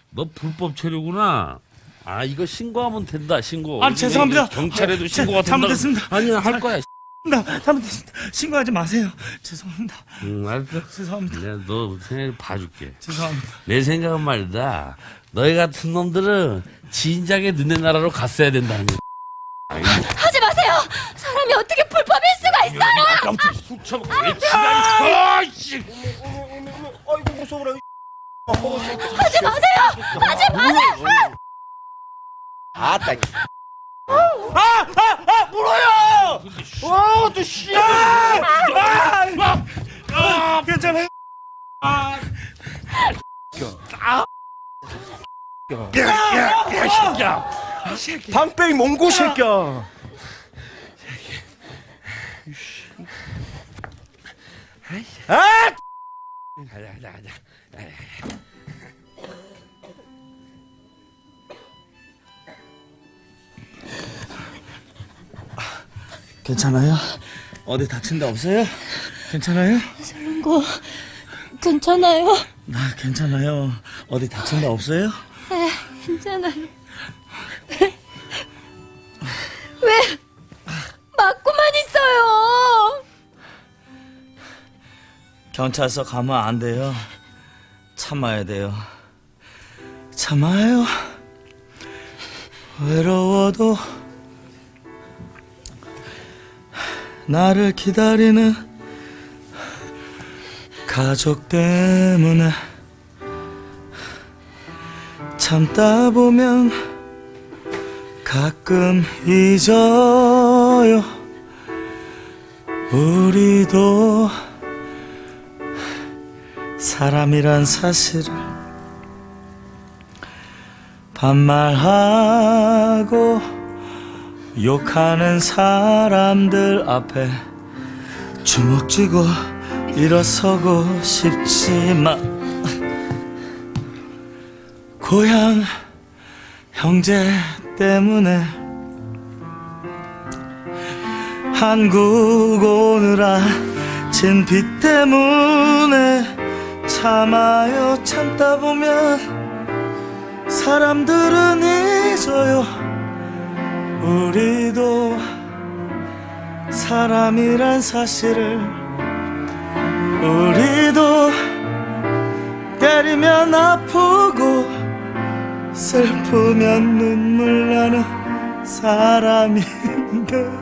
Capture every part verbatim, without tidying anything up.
너 불법 체류구나. 아 이거 신고하면 된다. 신고. 아 죄송합니다. 경찰에도 신고가 된다. 잘못했습니다. 아니 할 거야. 나 잘못했습니다. 신고하지 마세요. 죄송합니다. 응 알았어. 죄송합니다. 내가 너 생각 봐줄게. 죄송합니다. 내 생각은 말이다. 너희 같은 놈들은 진작에 눈의 나라로 갔어야 된다. 하지 마세요. 사람이 어떻게 불법일 수가 있어요? 아까부터 술 처먹고 왜 지랄이 아이씨. 아이고 무서워라. 하지 마세요. 하지 마세요. 아따. 아, 아, 아, 물어요! 와, 또 씨! 아, 아, 아, 괜찮아요? 아, 아, 야, 야, 야, 새끼야! 방빼이 몽고 새끼야! 아! 가자, 가자, 가자. 괜찮아요? 어디 다친 데 없어요? 괜찮아요? 설렁고 괜찮아요? 나 괜찮아요. 어디 다친 데 없어요? 네, 괜찮아요. 왜 맞고만 있어요? 경찰서 가면 안 돼요. 참아야 돼요. 참아요. 외로워도 나를 기다리는 가족 때문에 참다 보면 가끔 잊어요. 우리도 사람이란 사실을 반말하고 욕하는 사람들 앞에 주먹 쥐고 일어서고 싶지만 고향 형제 때문에 한국 오느라 진 비 때문에 참아요. 참다 보면 사람들은 잊어요. 우리도 사람이란 사실을 우리도 때리면 아프고 슬프면 눈물 나는 사람인데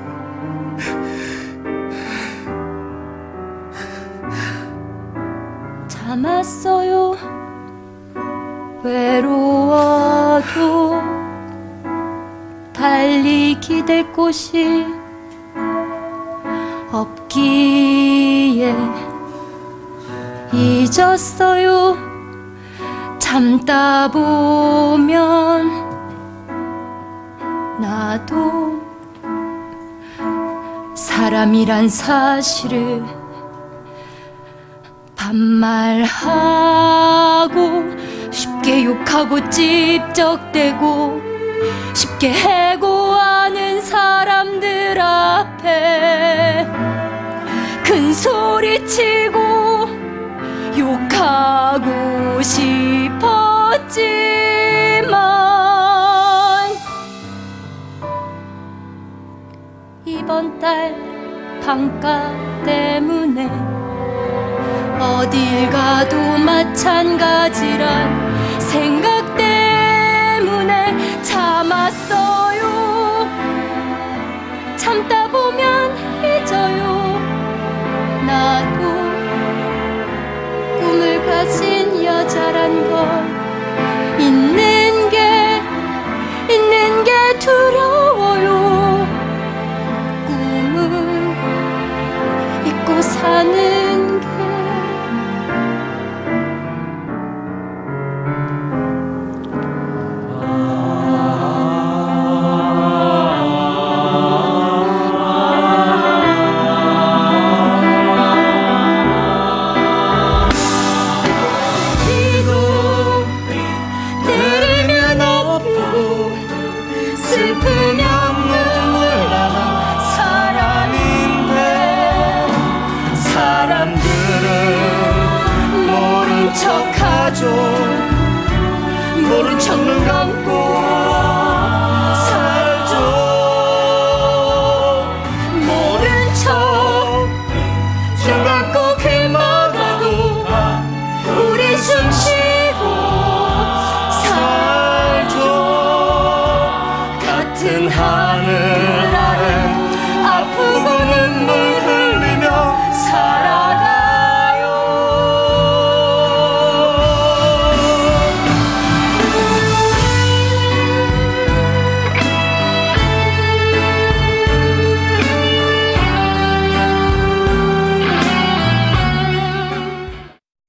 참았어요. 외로워도 달리 기댈 곳이 없기에 잊었어요. 참다 보면 나도 사람이란 사실을 반말하고 쉽게 욕하고 찝적대고 쉽게 해고하는 사람들 앞에 큰 소리치고 욕하고 싶었지만 이번 달 방가 때문에 어딜 가도 마찬가지란 생각 때문에 참았어요. 참다 보면 잊어요. 나도 꿈을 가진 여자란 걸 있는 게 있는 게 두려워요. 꿈을 잊고 사는 게 모른 척 눈 감고 살죠. 모른 척 눈 감고 귀만 하고 우리 숨 쉬고 살죠. 같은 하늘 아래 아프고 눈물 흘리며 살아